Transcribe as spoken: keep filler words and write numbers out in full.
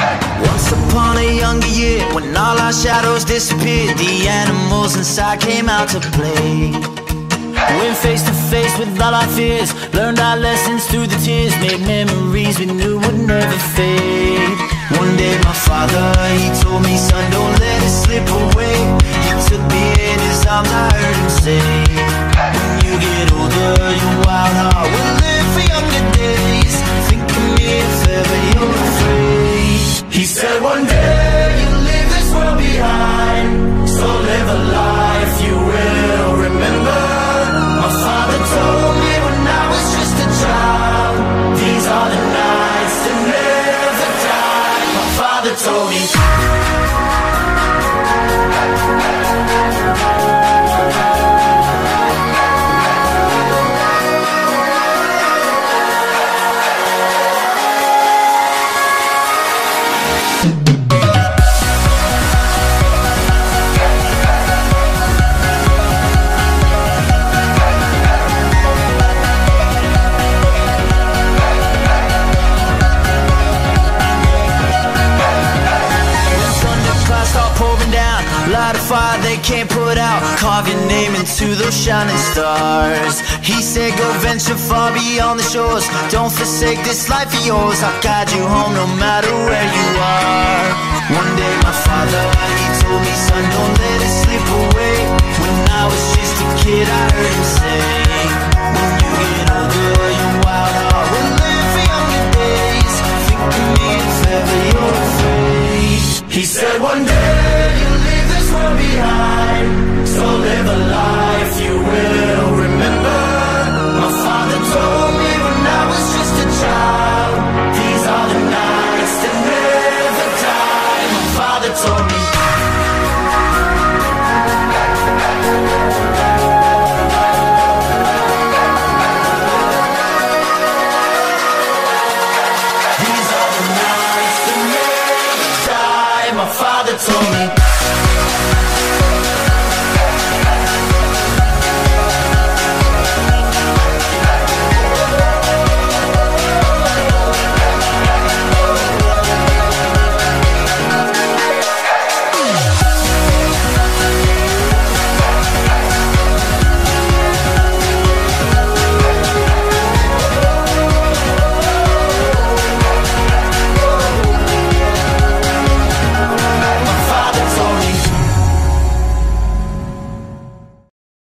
Once upon a younger year, when all our shadows disappeared, the animals inside came out to play. Went face to face with all our fears, learned our lessons through the tears, made memories we knew would never fade. One day my father, he told me, son, don't let it slip away. He took me in his arms, I heard him say, when you get older, your wild heart will live for younger days. Think of me if ever you're afraid. He said one day you'll leave this world behind, so live a life you will remember. My father told me when I was just a child, these are the nights that never die. My father told me. Light a fire they can't put out, carve your name into those shining stars. He said go venture far beyond the shores, don't forsake this life of yours. I'll guide you home no matter where you are. One day my father, he told me, son, don't let it slip away. When I was just a kid I heard him say, when you get older your wild heart will live for younger days. Think of me if ever you're afraid. He said one day you'll leave this world behind, so live a life you will remember. My father told me when I was just a child, these are the nights that never die. My father told me. These are the nights that never die. My father told me.